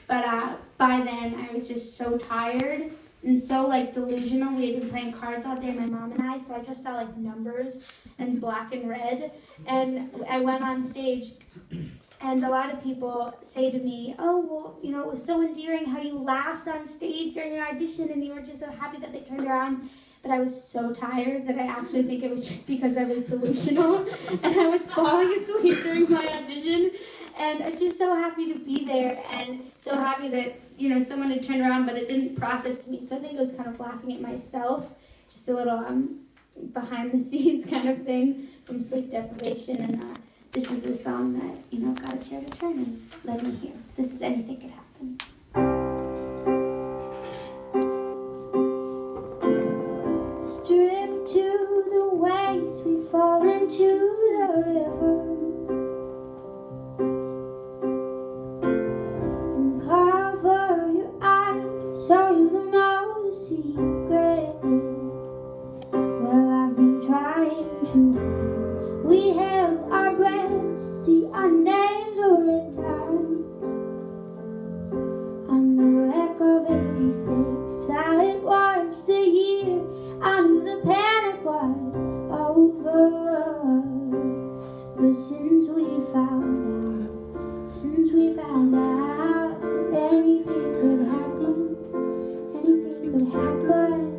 But by then, I was just so tired and so like delusional. We had been playing cards all day, my mom and I, so I just saw like numbers and black and red. And I went on stage, and a lot of people say to me, oh, well, you know, it was so endearing how you laughed on stage during your audition, and you were just so happy that they turned around. But I was so tired that I actually think it was just because I was delusional, and I was falling asleep during my audition. And I was just so happy to be there, and so happy that, you know, someone had turned around, but it didn't process me. So I think I was kind of laughing at myself, just a little behind the scenes kind of thing from sleep deprivation. And this is the song that, you know, got a chair to turn and let me hear. So this is Anything Could Happen. Stripped to the waist, we fall into the river. So you don't know the secret. Well, I've been trying to. We held our breath to see our names written down on the wreck of 86. How it was the year I knew the panic was over. But since we found out anything could happen. Could happen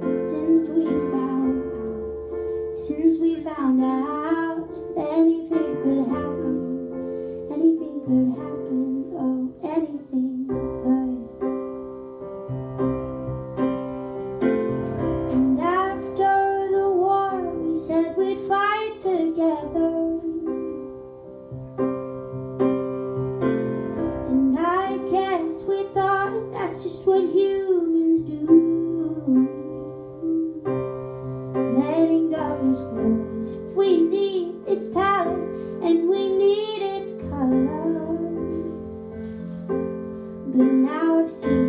since we found out anything could happen, oh, anything could. And after the war, we said we'd fight together, and I guess we thought that's just what humans do. Letting darkness grow as if we need its palette and we need its color. But now I've seen